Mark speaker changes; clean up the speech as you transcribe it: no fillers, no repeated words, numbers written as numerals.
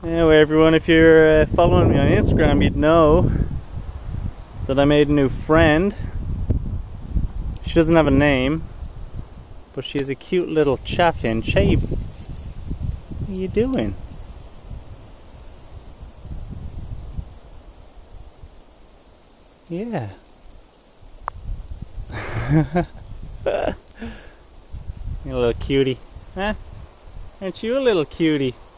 Speaker 1: Anyway, everyone, if you're following me on Instagram, you'd know that I made a new friend. She doesn't have a name, but she's a cute little chaffinch. Hey, what are you doing? Yeah. You little cutie. Huh? Aren't you a little cutie?